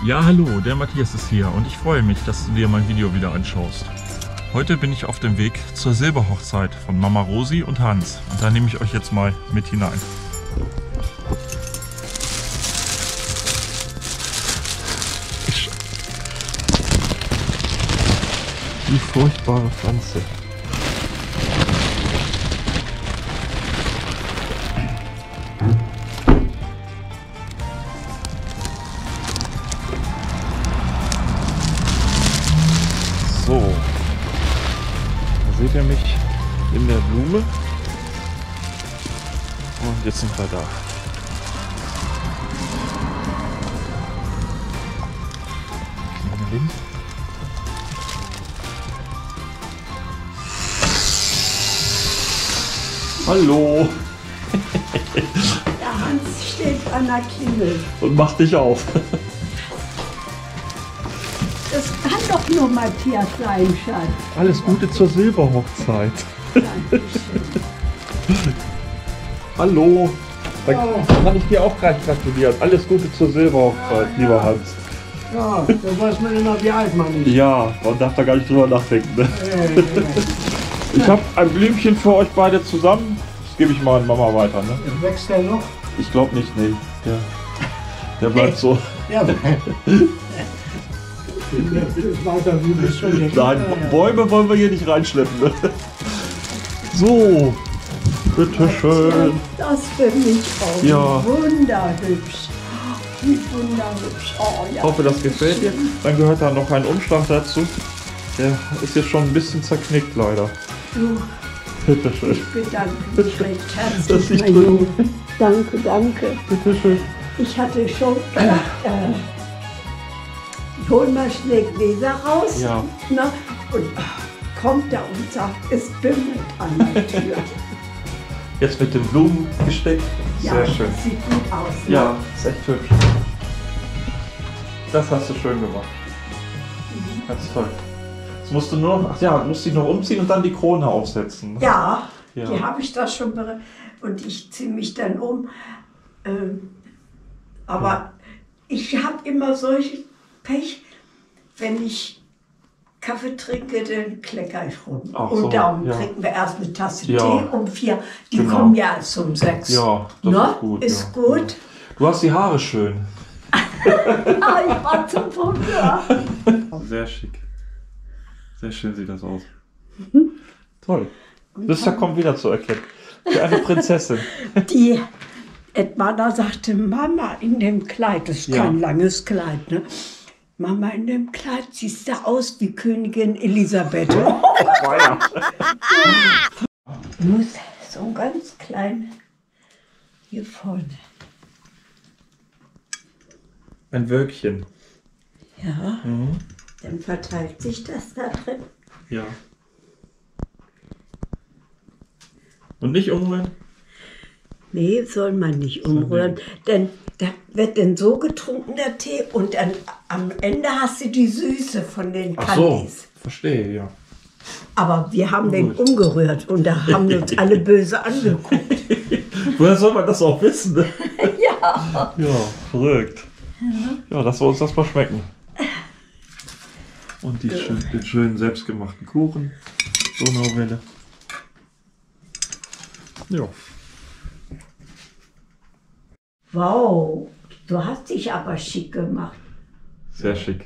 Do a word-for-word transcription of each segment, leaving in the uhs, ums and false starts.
Ja, hallo, der Matthias ist hier und ich freue mich, dass du dir mein Video wieder anschaust. Heute bin ich auf dem Weg zur Silberhochzeit von Mama Rosi und Hans und da nehme ich euch jetzt mal mit hinein. Die furchtbare Pflanze. So, da seht ihr mich in der Blume und jetzt sind wir da. Kleiner Wind. Hallo! Der Hans steht an der Klingel. Und macht dich auf. Das kann doch nur Matthias sein, Schatz. Alles Gute zur Silberhochzeit. Dankeschön. Hallo! Da Oh. kann ich dir auch gleich gratulieren. Alles Gute zur Silberhochzeit, Ja, ja. lieber Hans. Ja, da weiß man immer, wie alt man ist. Ja, man darf da gar nicht drüber nachdenken. Ne? Äh, äh, Ich habe ein Blümchen für euch beide zusammen. Das gebe ich mal an Mama weiter. Ne? wächst der noch? Ich glaube nicht, nee. Der, der bleibt so. Ja, der ist weiter wie bis schon jetzt. Nein, Bäume wollen wir hier nicht reinschleppen. Ne? So, bitteschön. Das für mich auch. Ja. Wunderhübsch. Wie wunderhübsch. Oh, ja. Ich hoffe, das gefällt dir. Dann gehört da noch ein Umschlag dazu. Der ist jetzt schon ein bisschen zerknickt, leider. Du, Bitteschön. ich bedanke mich recht Das herzlich, liegt mein drin. Junge. Danke, danke. Bitteschön. Ich hatte schon gedacht, äh, ich hol mal schnell Gläser raus. Ja. Ne? Und ach, kommt er und sagt, es bimmelt an der Tür. Jetzt mit dem Blumengesteck. Sehr Ja, schön. das sieht gut aus. Ne? Ja, ist echt hübsch. Das hast du schön gemacht. Ganz toll. Jetzt musst du nur noch, ach ja, du musst dich noch umziehen und dann die Krone aufsetzen. Ja, Ja. die habe ich da schon bereit. Und ich ziehe mich dann um. Ähm, aber Ja. ich habe immer solch Pech, wenn ich Kaffee trinke, dann klecker ich rum. Ach und so, darum ja. trinken wir erst eine Tasse Ja. Tee um vier. Die Genau. kommen ja erst um sechs. Ja, das Ne? ist gut. Ist ja. gut. Du hast die Haare schön. Ah, ich war zum Friseur. Sehr schick. Sehr schön sieht das aus. Toll. Lüster kommt wieder zu erkennen. Wie eine Prinzessin. Die Edmana sagte, Mama in dem Kleid, das ist Ja. kein langes Kleid, ne? Mama in dem Kleid siehst du aus wie Königin Elisabeth. Feier. Muss so ein ganz klein hier vorne. Ein Wölkchen. Ja, Mhm. dann verteilt sich das da drin. Ja. Und nicht umrühren? Nee, soll man nicht umrühren, denn da wird dann so getrunken, der Tee, und dann am Ende hast du die Süße von den Ach so, Candies. verstehe, ja. Aber wir haben den Gut. umgerührt und da haben wir uns alle böse angeguckt. Woher soll man das auch wissen? Ne? Ja. Ja, verrückt. Ja, lass uns das mal schmecken. Und die schön, den schönen selbstgemachten Kuchen. So eine Welle. Ja. Wow, du hast dich aber schick gemacht. Sehr schick.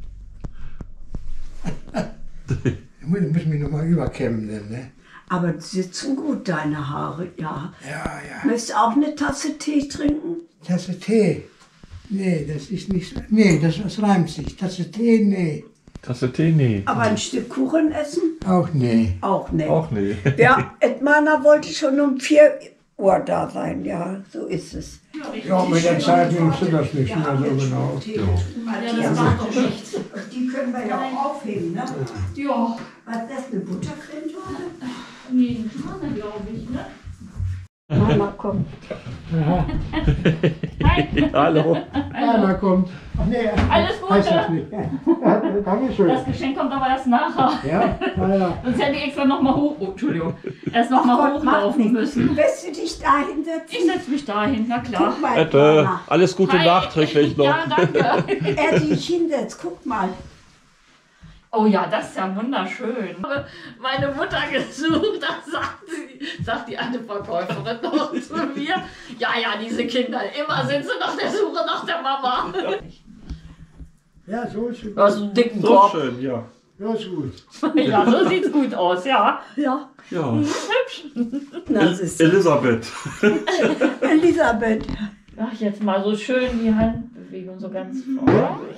Ich muss, muss mich nochmal überkämmen, ne? Aber die sitzen gut, deine Haare, ja. Ja, ja. Möchtest du auch eine Tasse Tee trinken? Tasse Tee. Nee, das ist nicht. Nee, das, das reimt sich. Tasse Tee, nee. Tasse Tee, nee. Aber ein Stück Kuchen essen? Auch nee. Auch nicht. Auch nee. Ja, Edmana wollte schon um vier Uhr da sein, ja, so ist es. Ja, mit der Zeit nimmst du das nicht mehr so genau. Ja, das macht doch nichts. Die können wir ja auch aufheben, ne? Ja, Was ist das, eine Buttercreme-Torte? nee, Hase, glaube ich, ne? Mama, komm. Nein. Hallo. Einer kommt. Ach nee, Alles heißt Gute. das nicht. Ja, Dankeschön. Das Geschenk kommt aber erst nachher. Ja, ja, ja. Sonst hätte ich extra nochmal hoch... Oh, Entschuldigung. Erst nochmal hochlaufen müssen. Willst du dich da hinsetzen? Ich setze mich dahin, na klar. Guck mal, Bitte, Mama. alles Gute Hi. nachträglich noch. Ja, danke. Er dich hinsetzt, guck mal. Oh ja, das ist ja wunderschön. Ich habe meine Mutter gesucht, da sagt, sie, sagt die eine Verkäuferin noch zu mir. Ja, ja, diese Kinder, immer sind sie nach der Suche nach der Mama. Ja, so ist Du gut. hast einen dicken So Korb. schön, ja. So ist gut. Ja, so sieht's gut aus, ja. Ja, Ja. Hübsch. das ist Elisabeth. Elisabeth. Ach, jetzt mal so schön die Handbewegung, so ganz vorsichtig.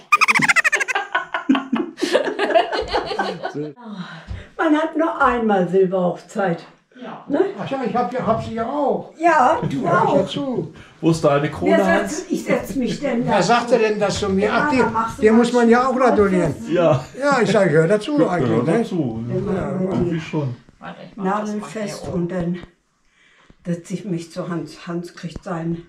Man hat nur einmal Silberhochzeit. Ja. Ach ja, ich hab, ja- hab sie ja auch. Ja, du Hör ich ja auch. zu. Wo ist deine Wer Krone, Hans? setzt, ich setze mich denn da. Wer sagte denn das zu mir? Ach, Ja, dann machst die, du dir mal muss man ja auch schön gratulieren. Ja. Ja, ich sage, hör dazu Gehört eigentlich. Ne? dazu. Ja, irgendwie schon. Warte, ich mach das mal Nagelfest hier und dann setze ich mich zu Hans. Hans kriegt seinen.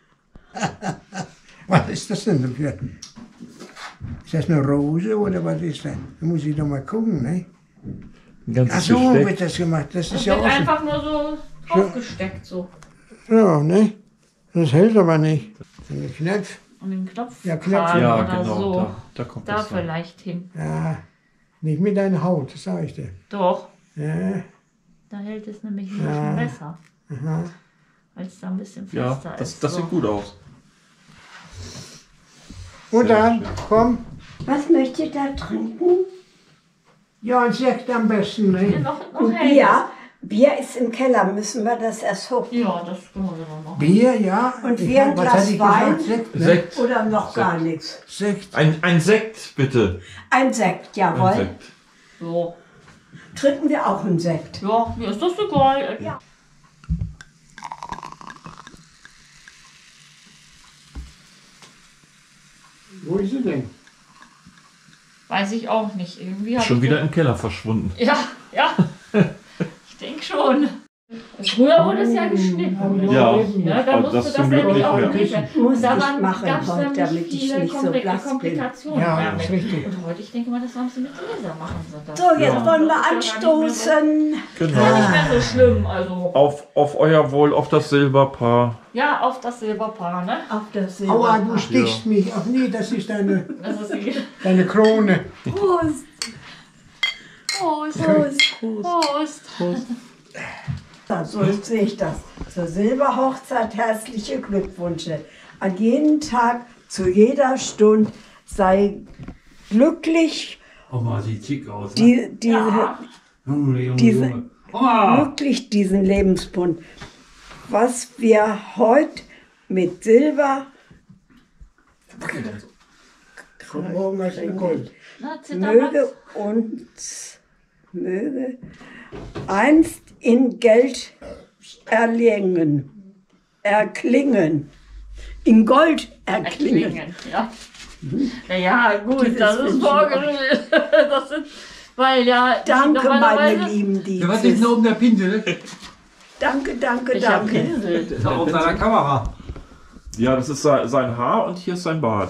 Was ist das denn für? Ist das eine Rose oder was ist das? Da muss ich doch mal gucken, ne? Ein ganzes Ach so Gesteck. wird das gemacht. Das Das ist ja wird auch so. einfach nur so draufgesteckt, so. Ja, ne? Das hält aber nicht. Ein Knopf. Und den Knopf Ja, Knopf. Ja, oder genau. so. Da, da kommt Da das rein. vielleicht hin. Ja, nicht mit deiner Haut, das sage ich dir. Doch, Ja, da hält es nämlich ein bisschen Ja. besser. aha. Weil es da ein bisschen Ja, fester das, ist. das so. sieht gut aus. Und Sehr dann, schön. komm. Was möchtet ihr da trinken? Ja, ein Sekt am besten, Ja, ne? noch, noch Und hell Bier. Bier ist im Keller. Müssen wir das erst hoch? Ja, das können wir dann noch. Bier, ja. Und Ich- wir ein was Glas hatte ich Wein? gesagt? Sekt, ne? Sekt. Oder noch gar nichts? Sekt. Ein, ein Sekt, bitte. Ein Sekt, jawohl. Ein Sekt. So. Trinken wir auch einen Sekt. Ja, mir ist das egal. Ja. Wo ist sie denn? Weiß ich auch nicht. Irgendwie hab Schon ich wieder im Keller verschwunden. Ja, ja. Ich denke schon. Früher wurde es ja geschnitten. Ja. Ja, da Aber musste das das, zum Glück nämlich nicht auch mehr. nicht mehr. Muss Und da ich waren, machen gab's heute, nämlich damit ich viele nicht so Kompli blass bin. Komplikationen. Ja, damit. das ist richtig. Und heute, ich denke mal, das haben sie mit Gläser machen. Sie das. So, jetzt Ja. wollen wir Das ist ja gar nicht mehr so- anstoßen. Genau. Ja, nicht mehr so schlimm. Also, Auf, auf euer Wohl, auf das Silberpaar. ja, auf das Silberpaar, ne? Auf das Aua, du Silber. stichst mich. Ach nee, das ist deine, Das ist die. deine Krone. Prost. Prost. Prost. Prost. Ja, so sehe ich das. Zur Silberhochzeit herzliche Glückwünsche. An jedem Tag, zu jeder Stunde sei glücklich, Oma sieht schick aus. Ne? die, diese, Ja. Junge, Junge, diese- Junge. Oma! glücklich diesen Lebensbund. Was wir heute mit Silber Von morgen hast du Gold. Na, Zittermax. möge uns möge einst in Geld erlängen, erklingen, in Gold erklingen. Erklingen, ja. Naja, gut, Dieses das ist Wünschen vorgestellt. Das sind, weil ja. Danke, meine normalerweise- lieben Ja, was ist denn Diebes. oben der Pinsel? Danke, danke, Ich hab danke. Pinsel. Das ist auch auf seiner Kamera. Ja, das ist se- sein Haar und hier ist sein Bart.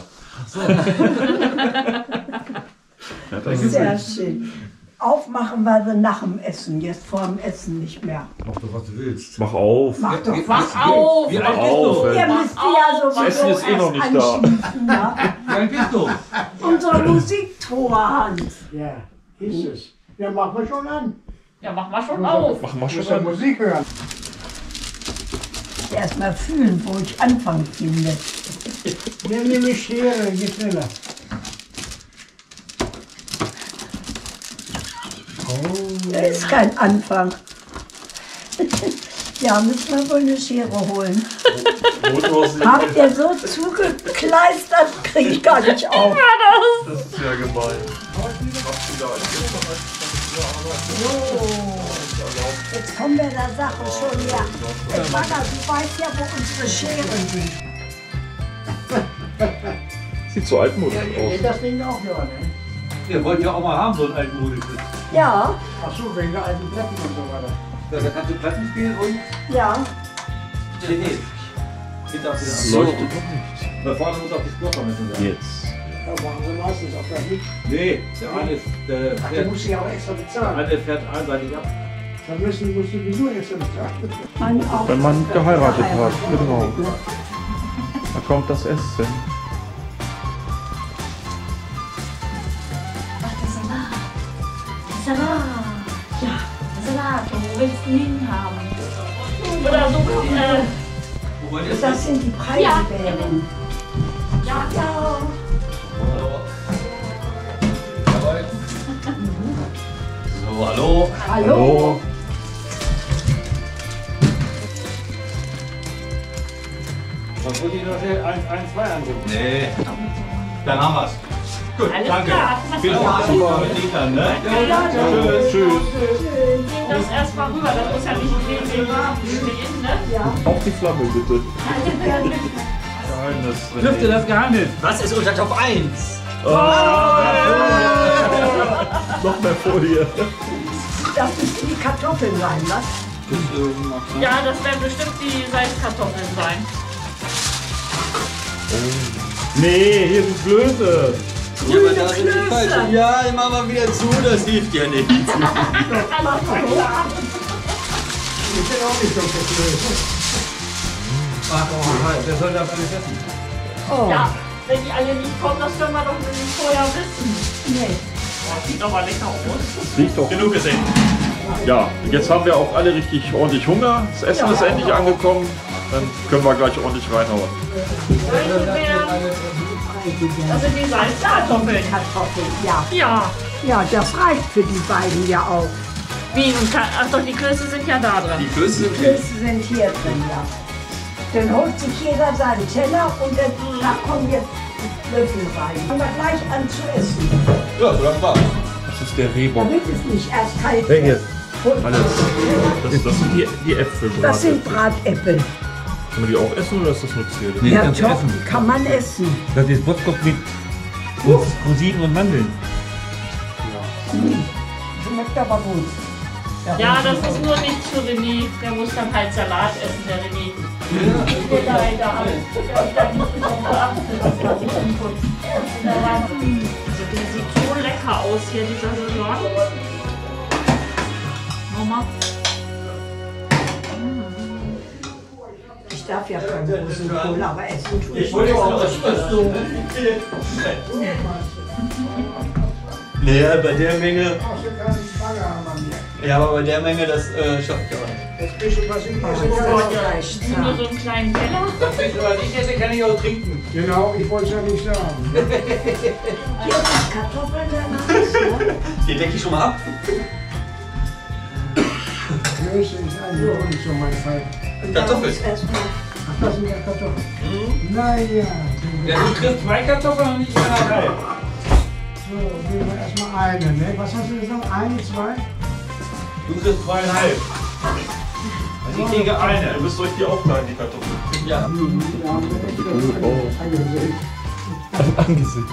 Ja, das ist Sehr schön. Aufmachen wir sie nach dem Essen, jetzt vor dem Essen nicht mehr. Mach doch, was du willst. Mach auf. Mach doch Wie- was. Mach auf! Wie alt Mach bist auf, du? ey. Ihr müsst ja auf, sowieso Essen ist eh noch erst nicht da. anschließen, ja. Wie alt bist du? Unsere Musiktor, Hans. Ja, ist es. Ja, mach mal schon an. Ja, mach mal schon auf. Mach mal Muss schon ja an. Musik hören. Erstmal fühlen, wo ich Anfang finde. Nimm mir eine Schere, je schneller. Das ist kein Anfang. Ja, müssen wir wohl eine Schere holen. Motorsieg. Habt ihr so zugekleistert, kriege ich gar nicht auf. Das ist ja gemein. Jetzt kommen wir der Sache schon her. Jetzt, Mama, du weißt ja, wo unsere Scheren sind. Sieht so altmodisch aus. Geht das Ding auch hören, ne? Ihr wollt ja auch mal haben, so ein altmodisches. Ja, Ach so, wegen der alten Platten und so weiter. Da kannst du Platten spielen und ja. C Ds. Hinter So. Leuchtet noch nicht. Da vorne muss auch die Spur vermessen sein. Jetzt. Ja, machen sie meistens auch das nicht. Nee, der eine ist, der, Ach, der, der muss ja auch extra der bezahlen. eine fährt einseitig ab. Dann müssen, musst du sowieso extra bezahlen. Man auch Wenn man geheiratet hat, genau. Da kommt das Essen. Ach, der Salat. Der Salat. Ja, der Salat. Und wo willst du ihn haben? Oder so, äh, Wo wollt ihr Das sind die Preiselbeeren. ja, ja. So, hallo. Hallo? Was wollt ihr noch schnell eins, eins, zwei anrufen? Nee. Dann haben wir's. Gut, Alles danke. klar. Viel Spaß mit Ihnen, ne? Tschüss. Tschüss. Nehmen das erstmal rüber. Das muss ja nicht ewig warm stehen, ne? Auf die Flamme bitte. Geheimnis. Lüfte das Geheimnis. Was ist unser Top eins? Noch mehr Folie. Das müssen die Kartoffeln sein, was? Ja, das werden bestimmt die Salzkartoffeln sein. Nee, hier sind Blöße. Ja, aber da sind die falschen. Ja, ich mach mal wieder zu, das hilft ja nicht. Ich bin auch nicht so verkehrt. Ach, oh, wer soll das alles essen? Oh, Ja, wenn die alle nicht kommen, das können wir doch nicht vorher wissen. nee. Das sieht aber lecker aus. Riecht doch. Genug gesehen. Ja, jetzt haben wir auch alle richtig ordentlich Hunger. Das Essen ist endlich angekommen. Dann können wir gleich ordentlich reinhauen. Das sind die Salzkartoffeln. Kartoffeln, ja. Ja. Ja, das reicht für die beiden ja auch. Wie? Und kann, ach doch, die Klöße sind ja da drin. Die Klöße sind Klöße sind hier drin, ja. Dann holt sich jeder seinen Teller und dann, da kommen jetzt die Löffel rein. Fangen wir gleich an zu essen, Ja, so lang war's. Das ist der Rehbock. damit es nicht erst kalt Der hier. wird. Und Alles. Das, das sind die, die Äpfel. das sind Bratäpfel. Kann man die auch essen oder ist das nur Zähle? Nee, Ja, kannst du doch, essen. die kann man essen. Das ist Boskop mit Rosinen und Mandeln. Schmeckt aber gut. Ja, das ist nur nichts für René. Der muss dann halt Salat essen, der René. Ja. Leider. Also der sieht so lecker aus hier, dieser Salat. Mama. Ich darf ja keinen Rosenkohl, aber essen tue ich. Ich wollte auch was so. Naja, bei der Menge. Ach, so kann ich Frage haben an mir. Ja, aber bei der Menge, das äh, schaffe ich auch nicht. Jetzt bist du was ich Oh, esse. das reicht. Nur so einen kleinen Teller. Das ist, was ich esse, kann ich auch trinken. Genau, ich wollte es ja nicht sagen. Hier sind Kartoffeln danach. Ne? Den decke ich schon mal ab. Klöße ist eigentlich auch nicht so mein Fall. Und dann Kartoffeln. muss erstmal Ach, das sind ja Kartoffeln. Naja. Ja, du kriegst zwei Kartoffeln und nicht eineinhalb. So, nehmen wir erstmal eine, ne? Was hast du gesagt? Eine, zwei? Du kriegst zweieinhalb. Also ich kriege eine. Ihr müsst euch die aufteilen, die Kartoffeln. Ja. Da haben wir echt das angesehen. Angesicht.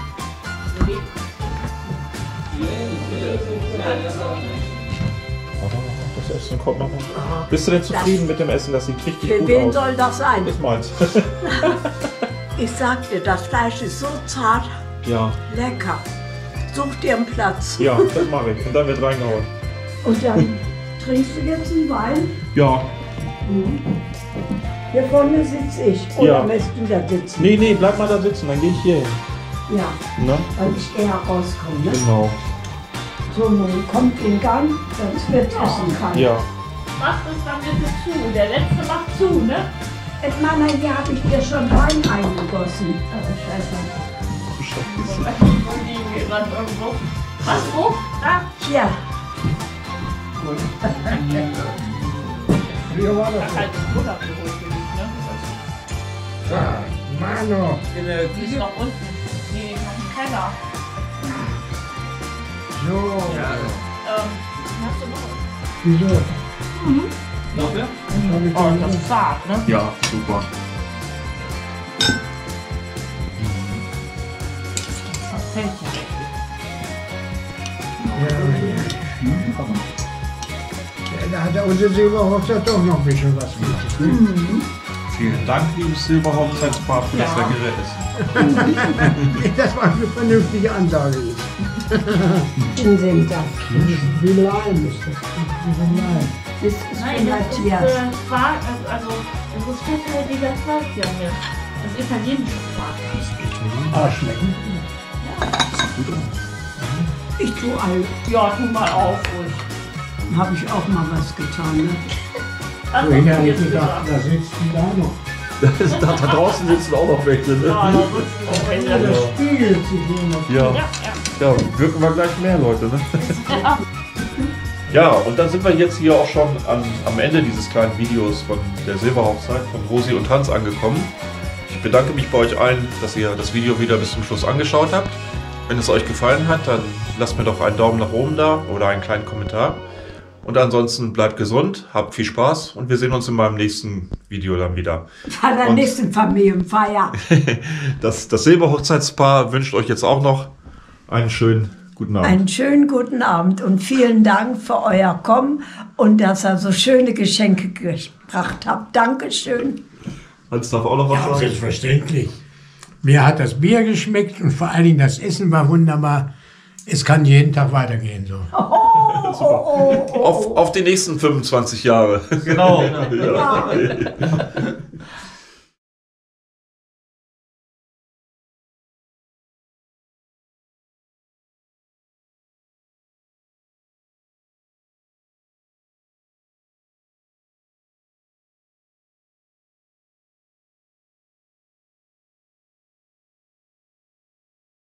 Das Essen kommt noch. Bist du denn zufrieden mit dem Essen? Das sieht richtig Für gut wen aus. soll das sein? Das meins. Ich sag dir, das Fleisch ist so zart, Ja, lecker. Such dir einen Platz. ja, das mache ich. Und dann wird reingehauen. Und dann trinkst du jetzt einen Wein. Ja. Hier vorne sitze ich. Oder Ja. möchtest du da sitzen? Nee, nee, bleib mal da sitzen, dann gehe ich hier hin. Ja, Ne? weil ich eher rauskomme. Ne? Genau. So, nun kommt in Gang, sonst wird essen kann. Ja. Macht es dann bitte zu. Der letzte macht zu, ne? Et Mama, hier habe ich dir schon Wein eingegossen. Oh, scheiße. Wo liegen wir gerade irgendwo? Was, wo? Da? Hier, Früher war Da das ist halt das Butterbrot für mich, ne? so. Mano. Die ist noch unten. Nee, noch im Keller. So. Ähm, hast du noch? Wieso? Noch mehr? Das hab ich Oh, dann das ist zart, ne? Ja, super. Das fällt ja weg. Ja, ja. Da hat der unsere Silberhochzeit doch noch ein bisschen was mit. Vielen Dank, liebes Silberhochzeitspaar, für das leckere Essen. Das war eine vernünftige Ansage. In sind das. Wie Leim ist das? Das ist Nein, von das ist, Matthias. äh, Quark, also, das ist fetthaltiger Quark, ja, hier. Das ist italienische Quark. Ah, schmecken. Ich tue all, Ja, tu mal auf, ruhig. habe ich auch mal was getan. Ne? Ach, Ich habe jetzt gedacht, gesagt. da sitzt die da noch. Da, da draußen sitzen auch noch welche, ne? Ja, da sitzen auch welche. Das spiegelt sich hier noch. Ja. Ja, ja. Ja, wirken wir gleich mehr Leute, ne? Ja, und dann sind wir jetzt hier auch schon an, am Ende dieses kleinen Videos von der Silberhochzeit von Rosi und Hans angekommen. Ich bedanke mich bei euch allen, dass ihr das Video wieder bis zum Schluss angeschaut habt. Wenn es euch gefallen hat, dann lasst mir doch einen Daumen nach oben da oder einen kleinen Kommentar. Und ansonsten bleibt gesund, habt viel Spaß und wir sehen uns in meinem nächsten Video dann wieder. Bei der Und- nächsten Familienfeier. Das, das Silberhochzeitspaar wünscht euch jetzt auch noch einen schönen guten Abend. Einen schönen guten Abend und vielen Dank für euer Kommen und dass ihr so schöne Geschenke gebracht habt. Dankeschön. Hans darf auch noch was Ja, sagen. selbstverständlich. Mir hat das Bier geschmeckt und vor allen Dingen das Essen war wunderbar. Es kann jeden Tag weitergehen so. Oh, oh, oh, oh. Auf, auf die nächsten fünfundzwanzig Jahre. Genau. Ja.